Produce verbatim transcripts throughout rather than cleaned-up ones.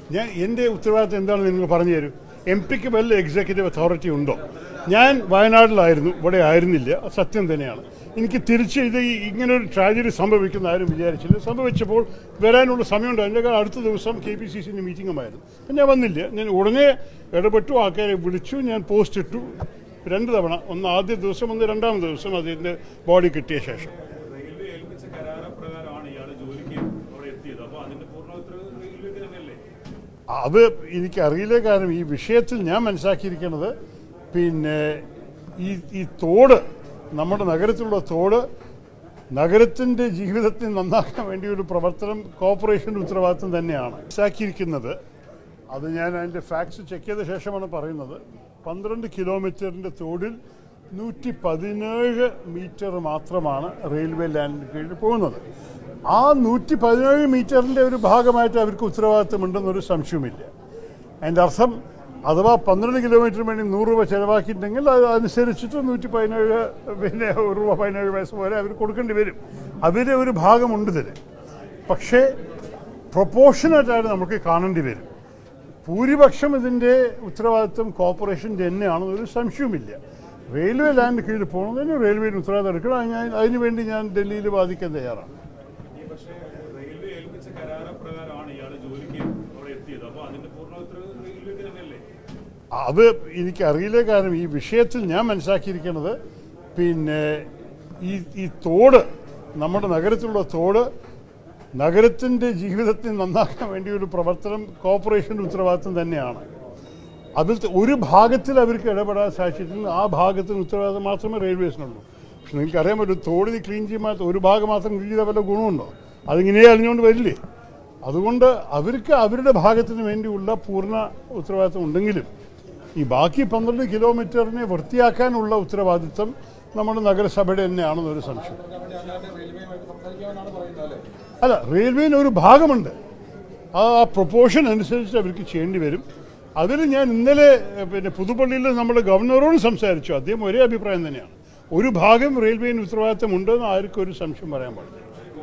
ഞാൻ എൻ്റെ ഉത്തരവാദിത്തം എന്താണെന്ന് നിങ്ങൾ പറഞ്ഞു തരും. എം പിക്ക് വല്ല എക്സിക്യൂട്ടീവ് അതോറിറ്റി ഉണ്ടോ? ഞാൻ വയനാട്ടിലായിരുന്നു, ഇവിടെ ആയിരുന്നില്ല, സത്യം തന്നെയാണ്. എനിക്ക് തിരിച്ച് ഇത് ഇങ്ങനൊരു ട്രാജഡി സംഭവിക്കുന്ന ആരും വിചാരിച്ചില്ല. സംഭവിച്ചപ്പോൾ വരാനുള്ള സമയമുണ്ട്. അതിൻ്റെ അടുത്ത ദിവസം കെ പി സി സിൻ്റെ മീറ്റിംഗുമായിരുന്നു. ഞാൻ വന്നില്ല. ഞാൻ ഉടനെ ഇടപെട്ടു, ആൾക്കാരെ വിളിച്ചു, ഞാൻ പോസ്റ്റ് ഇട്ടു രണ്ട് തവണ. ഒന്ന് ആദ്യ ദിവസം, ഒന്ന് രണ്ടാം ദിവസം അതിൻ്റെ ബോഡി കിട്ടിയ ശേഷം. അത് എനിക്കറിയില്ല. കാരണം ഈ വിഷയത്തിൽ ഞാൻ മനസ്സിലാക്കിയിരിക്കുന്നത്, പിന്നെ ഈ ഈ തോട്, നമ്മുടെ നഗരത്തിലുള്ള തോട്, നഗരത്തിൻ്റെ ജീവിതത്തെ നന്നാക്കാൻ വേണ്ടി ഒരു പ്രവർത്തനം കോർപ്പറേഷൻ്റെ ഉത്തരവാദിത്വം തന്നെയാണ് മനസ്സിലാക്കിയിരിക്കുന്നത്. അത് ഞാൻ അതിൻ്റെ ഫാക്ട്സ് ചെക്ക് ചെയ്ത ശേഷമാണ് പറയുന്നത്. പന്ത്രണ്ട് കിലോമീറ്ററിൻ്റെ തോടിൽ നൂറ്റി പതിനേഴ് മീറ്റർ മാത്രമാണ് റെയിൽവേ ലാൻഡിന് കീഴിൽ പോകുന്നത്. ആ നൂറ്റി പതിനേഴ് മീറ്ററിൻ്റെ ഒരു ഭാഗമായിട്ട് അവർക്ക് ഉത്തരവാദിത്തമുണ്ടെന്നൊരു സംശയവുമില്ല. അതിൻ്റെ അർത്ഥം, അഥവാ പന്ത്രണ്ട് കിലോമീറ്ററിന് വേണ്ടി നൂറ് രൂപ ചിലവാക്കിയിട്ടുണ്ടെങ്കിൽ അത് അനുസരിച്ചിട്ട് നൂറ്റി പതിനേഴ് പിന്നെ ഒരു രൂപ പതിനേഴ് പൈസ പോലെ അവർ കൊടുക്കേണ്ടി വരും. അവരുടെ ഒരു ഭാഗമുണ്ട് ഇതിൽ. പക്ഷേ പ്രൊപ്പോർഷനായിട്ടാണ് നമുക്ക് കാണേണ്ടി വരും. ഭൂരിപക്ഷം ഇതിൻ്റെ ഉത്തരവാദിത്വം കോർപ്പറേഷൻ്റെ തന്നെയാണെന്നൊരു സംശയവുമില്ല. റെയിൽവേ ലാൻഡ് കീഴിൽ പോകുന്നതിന് റെയിൽവേന് ഉത്തരവാദിത്തം എടുക്കണം. ഞാൻ അതിനുവേണ്ടി ഞാൻ ഡൽഹിയിൽ വാദിക്കാൻ തയ്യാറാണ്. അത് എനിക്കറിയില്ല. കാരണം ഈ വിഷയത്തിൽ ഞാൻ മനസ്സിലാക്കിയിരിക്കുന്നത്, പിന്നെ ഈ ഈ തോട്, നമ്മുടെ നഗരത്തിലുള്ള തോട്, നഗരത്തിൻ്റെ ജീവിതത്തെ നന്നാക്കാൻ വേണ്ടി ഒരു പ്രവർത്തനം കോർപ്പറേഷൻ്റെ ഉത്തരവാദിത്വം തന്നെയാണ്. അതിൽ ഒരു ഭാഗത്തിൽ അവർക്ക് ഇടപെടാൻ സാധിച്ചിട്ടുണ്ട്. ആ ഭാഗത്തിന് ഉത്തരവാദിത്തം മാത്രമേ റെയിൽവേസിനുള്ളൂ. പക്ഷെ നിങ്ങൾക്കറിയാൻ പറ്റും, തോടിന് ക്ലീൻ ചെയ്യുമ്പോൾ ഒരു ഭാഗം മാത്രം ക്ലീൻ ചെയ്താൽ വല്ല ഗുണമുണ്ടോ? അതിങ്ങനെ അറിഞ്ഞുകൊണ്ട് വരില്ലേ? അതുകൊണ്ട് അവർക്ക് അവരുടെ ഭാഗത്തിന് വേണ്ടിയുള്ള പൂർണ്ണ ഉത്തരവാദിത്വം ഉണ്ടെങ്കിലും ഈ ബാക്കി പന്ത്രണ്ട് കിലോമീറ്ററിനെ വൃത്തിയാക്കാനുള്ള ഉത്തരവാദിത്വം നമ്മുടെ നഗരസഭയുടെ തന്നെയാണെന്നൊരു സംശയം. അല്ല, റെയിൽവേന് ഒരു ഭാഗമുണ്ട്. ആ പ്രൊപ്പോർഷൻ അനുസരിച്ച് അവർക്ക് ചെയ്യേണ്ടി വരും. അതിൽ ഞാൻ ഇന്നലെ പിന്നെ പുതുപ്പള്ളിയിൽ നമ്മുടെ ഗവർണറോട് സംസാരിച്ചു. അദ്ദേഹം ഒരേ അഭിപ്രായം തന്നെയാണ്. ഒരു ഭാഗം റെയിൽവേന് ഉത്തരവാദിത്തം ഉണ്ടെന്ന് ആർക്കും ഒരു സംശയം പറയാൻ പാടില്ല.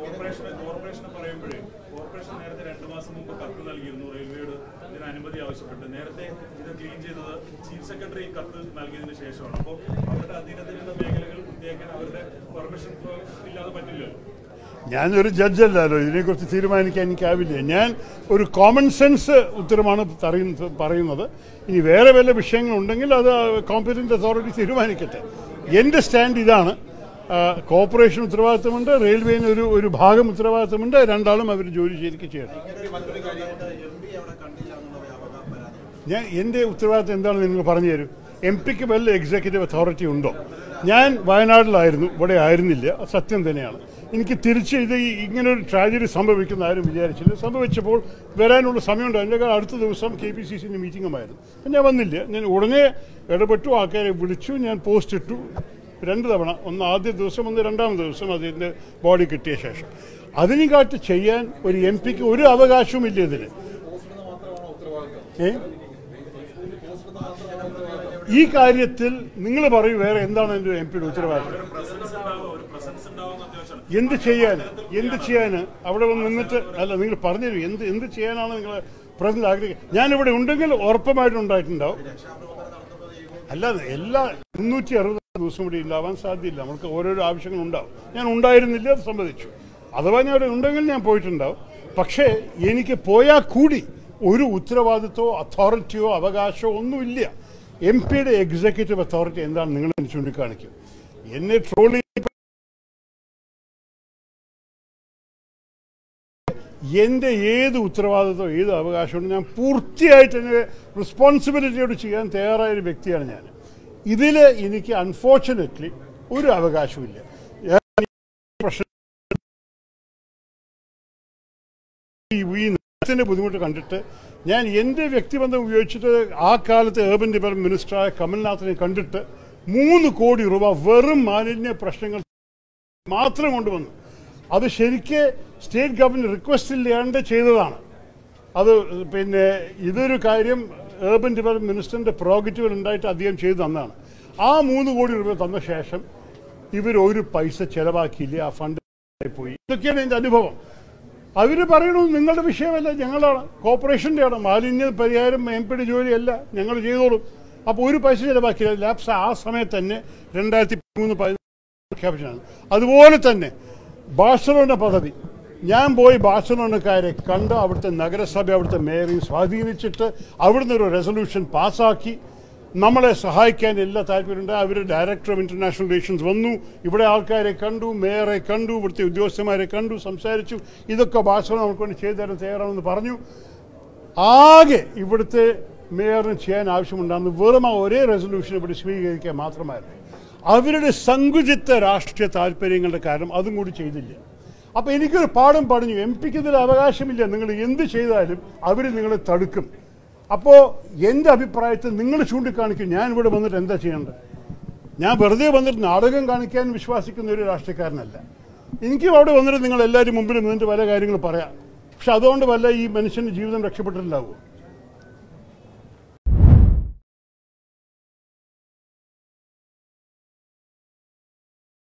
ഞാനൊരു ജഡ്ജല്ലല്ലോ, ഇതിനെക്കുറിച്ച് തീരുമാനിക്കാൻ എനിക്കാവില്ല. ഞാൻ ഒരു കോമൺ സെൻസ് ഉത്തരമാണ് പറയുന്നത്. ഇനി വേറെ വല്ല വിഷയങ്ങളുണ്ടെങ്കിൽ അത് കോമ്പറ്റന്റ് അതോറിറ്റി തീരുമാനിക്കട്ടെ. എൻ്റെ സ്റ്റാൻഡ് ഇതാണ്. കോർപ്പറേഷൻ ഉത്തരവാദിത്തമുണ്ട്, റെയിൽവേന് ഒരു ഒരു ഭാഗം ഉത്തരവാദിത്തമുണ്ട്. രണ്ടാളും അവർ ജോലി ശരിക്കും ചെയ്യണം. ഞാൻ എൻ്റെ ഉത്തരവാദിത്തം എന്താണെന്ന് നിങ്ങൾ പറഞ്ഞു തരും. എം പിക്ക് വല്ല എക്സിക്യൂട്ടീവ് അതോറിറ്റി ഉണ്ടോ? ഞാൻ വയനാട്ടിലായിരുന്നു, ഇവിടെ ആയിരുന്നില്ല, സത്യം തന്നെയാണ്. എനിക്ക് തിരിച്ച് ഇത് ഇങ്ങനൊരു ട്രാജഡി സംഭവിക്കുന്ന ആരും വിചാരിച്ചില്ല. സംഭവിച്ചപ്പോൾ വരാനുള്ള സമയമുണ്ട്. അതിൻ്റെ അടുത്ത ദിവസം കെ പി സി സിൻ്റെ മീറ്റിംഗുമായിരുന്നു. ഞാൻ വന്നില്ല. ഞാൻ ഉടനെ ഇടപെട്ടു, ആൾക്കാരെ വിളിച്ചു, ഞാൻ പോസ്റ്റ് ഇട്ടു രണ്ട് തവണ. ഒന്ന് ആദ്യ ദിവസം, ഒന്ന് രണ്ടാം ദിവസം അതിൻ്റെ ബോഡി കിട്ടിയ ശേഷം. അതിനെക്കാട്ട് ചെയ്യാൻ ഒരു എം പിക്ക് ഒരു അവകാശവും ഇല്ല ഇതിൽ. ഏ ഈ കാര്യത്തിൽ നിങ്ങൾ പറയൂ, വേറെ എന്താണ് എൻ്റെ എം പിയുടെ ഉത്തരവാദിത്വം? എന്ത് ചെയ്യാൻ എന്ത് ചെയ്യാൻ അവിടെ വന്ന് നിന്നിട്ട് അല്ല, നിങ്ങൾ പറഞ്ഞു തരൂ, എന്ത് എന്ത് ചെയ്യാനാണ് നിങ്ങൾ പ്രസിഡന്റ് ആഗ്രഹിക്കുന്നത്? ഞാനിവിടെ ഉണ്ടെങ്കിൽ ഉറപ്പമായിട്ടും ഉണ്ടായിട്ടുണ്ടാവും. അല്ലാതെ എല്ലാ മുന്നൂറ്റി അറുപത് ദിവസം കൂടി ഉണ്ടാവാൻ സാധ്യതയില്ല. നമുക്ക് ഓരോരോ ആവശ്യങ്ങളുണ്ടാവും. ഞാൻ ഉണ്ടായിരുന്നില്ല, അത് സംബന്ധിച്ചു. അഥവാ ഞാൻ അവിടെ ഉണ്ടെങ്കിൽ ഞാൻ പോയിട്ടുണ്ടാവും. പക്ഷേ എനിക്ക് പോയാൽ കൂടി ഒരു ഉത്തരവാദിത്വമോ അതോറിറ്റിയോ അവകാശമോ ഒന്നുമില്ല. എം പിയുടെ എക്സിക്യൂട്ടീവ് അതോറിറ്റി എന്താണ് നിങ്ങൾ ചൂണ്ടിക്കാണിക്കും? എന്നെ ട്രോൾ എൻ്റെ ഏത് ഉത്തരവാദിത്വം, ഏത് അവകാശമുണ്ട് ഞാൻ പൂർത്തിയായിട്ട് എൻ്റെ റെസ്പോൺസിബിലിറ്റിയോട് ചെയ്യാൻ തയ്യാറായ ഒരു വ്യക്തിയാണ് ഞാൻ. ഇതിൽ എനിക്ക് അൺഫോർച്ചുനേറ്റ്ലി ഒരു അവകാശമില്ല. ഈ ബുദ്ധിമുട്ട് കണ്ടിട്ട് ഞാൻ എൻ്റെ വ്യക്തിബന്ധം ഉപയോഗിച്ചിട്ട് ആ കാലത്ത് ഏർബൻ ഡെവലപ്മെന്റ് മിനിസ്റ്ററായ കമൽനാഥിനെ കണ്ടിട്ട് മൂന്ന് കോടി രൂപ വെറും മാലിന്യ പ്രശ്നങ്ങൾ മാത്രം കൊണ്ടുവന്നു. അത് ശരിക്ക് സ്റ്റേറ്റ് ഗവൺമെൻറ് റിക്വസ്റ്റ് ഇല്ലാണ്ട് ചെയ്തതാണ്. അത് പിന്നെ ഇതൊരു കാര്യം ഏർബൻ ഡെവലപ്മെന്റ് മിനിസ്റ്ററിൻ്റെ പ്രോഗറ്റീവ് ഉണ്ടായിട്ട് അദ്ദേഹം ചെയ്തു തന്നതാണ്. ആ മൂന്ന് കോടി രൂപ തന്ന ശേഷം ഇവർ ഒരു പൈസ ചെലവാക്കിയില്ല. ആ ഫണ്ട് പോയി. ഇതൊക്കെയാണ് എൻ്റെ അനുഭവം. അവർ പറയണു നിങ്ങളുടെ വിഷയമല്ല, ഞങ്ങളാണ് കോർപ്പറേഷൻ്റെയാണ് മാലിന്യ പരിഹാരം എം പിയുടെ ജോലിയല്ല, ഞങ്ങൾ ചെയ്തോളും. അപ്പോൾ ഒരു പൈസ ചിലവാക്കില്ല. ലാപ്സ് ആ സമയത്ത് തന്നെ രണ്ടായിരത്തി പതിമൂന്ന് പ്രഖ്യാപിച്ചതാണ്. അതുപോലെ തന്നെ ബാഴ്സലോണ പദ്ധതി, ഞാൻ പോയി ബാഴ്സലോണക്കാരെ കണ്ട് അവിടുത്തെ നഗരസഭ അവിടുത്തെ മേയറിനെ സ്വാധീനിച്ചിട്ട് അവിടുന്ന് ഒരു റെസൊല്യൂഷൻ പാസ്സാക്കി നമ്മളെ സഹായിക്കാൻ എല്ലാ താല്പര്യമുണ്ട്. അവർ ഡയറക്ടർ ഓഫ് ഇൻ്റർനാഷണൽ റിലേഷൻസ് വന്നു, ഇവിടെ ആൾക്കാരെ കണ്ടു, മേയറെ കണ്ടു, ഇവിടുത്തെ ഉദ്യോഗസ്ഥന്മാരെ കണ്ടു, സംസാരിച്ചു. ഇതൊക്കെ ബാഴ്സലോണ നമുക്ക് വേണ്ടി ചെയ്തു തരാൻ തയ്യാറാണെന്ന് പറഞ്ഞു. ആകെ ഇവിടുത്തെ മേയറിന് ചെയ്യാൻ ആവശ്യമുണ്ടാകുന്ന വെറും ആ ഒരേ റെസൊല്യൂഷൻ ഇവിടെ സ്വീകരിക്കാൻ മാത്രമായിരുന്നു. അവരുടെ സങ്കുചിത രാഷ്ട്രീയ താല്പര്യങ്ങളുടെ കാരണം അതും കൂടി ചെയ്തില്ല. അപ്പോൾ എനിക്കൊരു പാഠം പറഞ്ഞു, എം പിക്ക് ഇതിൽ അവകാശമില്ല, നിങ്ങൾ എന്ത് ചെയ്താലും അവർ നിങ്ങളെ തടുക്കും. അപ്പോൾ എൻ്റെ അഭിപ്രായത്തിൽ നിങ്ങൾ ചൂണ്ടിക്കാണിക്കും, ഞാൻ ഇവിടെ വന്നിട്ട് എന്താ ചെയ്യേണ്ടത്? ഞാൻ വെറുതെ വന്നിട്ട് നാടകം കാണിക്കാൻ വിശ്വസിക്കുന്ന ഒരു രാഷ്ട്രീയക്കാരനല്ല. എനിക്കും അവിടെ വന്നിട്ട് നിങ്ങൾ എല്ലാവരും മുമ്പിൽ നിന്നിട്ട് പല കാര്യങ്ങൾ പറയാം. പക്ഷെ അതുകൊണ്ട് വല്ല ഈ മനുഷ്യൻ്റെ ജീവിതം രക്ഷപ്പെട്ടിട്ടുണ്ടാവുമോ?